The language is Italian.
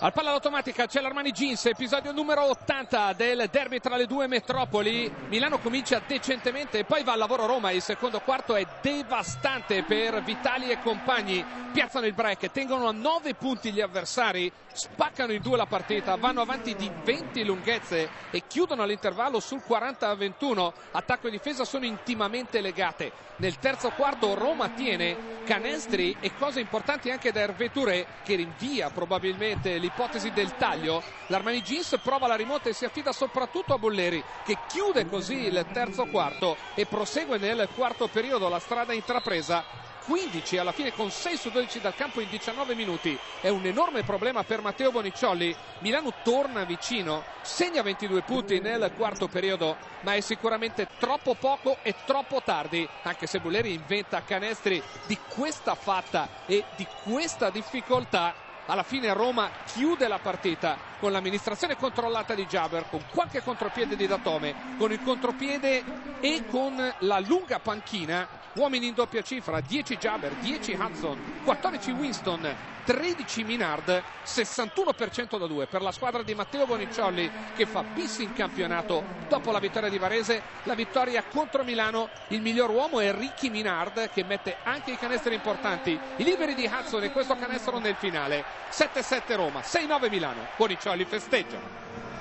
Al palla automatica c'è l'Armani Jeans, episodio numero 80 del derby tra le due metropoli. Milano comincia decentemente e poi va al lavoro Roma. Il secondo quarto è devastante per Vitali e compagni. Piazzano il break, tengono a 9 punti gli avversari, spaccano in due la partita, vanno avanti di 20 lunghezze e chiudono all'intervallo sul 40-21. Attacco e difesa sono intimamente legate. Nel terzo quarto Roma tiene canestri e cose importanti anche da Hervé Touré, che rinvia probabilmente l'ipotesi del taglio. L'Armani Jeans prova la rimonta e si affida soprattutto a Bolleri, che chiude così il terzo quarto e prosegue nel quarto periodo la strada intrapresa. 15 alla fine con 6 su 12 dal campo in 19 minuti. È un enorme problema per Matteo Bonicciolli. Milano torna vicino, segna 22 punti nel quarto periodo, ma è sicuramente troppo poco e troppo tardi, anche se Bolleri inventa canestri di questa fatta e di questa difficoltà. Alla fine Roma chiude la partita con l'amministrazione controllata di Jaber, con qualche contropiede di Datome, con il contropiede e con la lunga panchina. Uomini in doppia cifra: 10 Jaber, 10 Hudson, 14 Winston, 13 Minard, 61% da 2 per la squadra di Matteo Bonicciolli, che fa bis in campionato dopo la vittoria di Varese. La vittoria contro Milano, il miglior uomo è Ricky Minard, che mette anche i canestri importanti, i liberi di Hudson e questo canestro nel finale. 7-7 Roma, 6-9 Milano. Bonicciolli festeggia.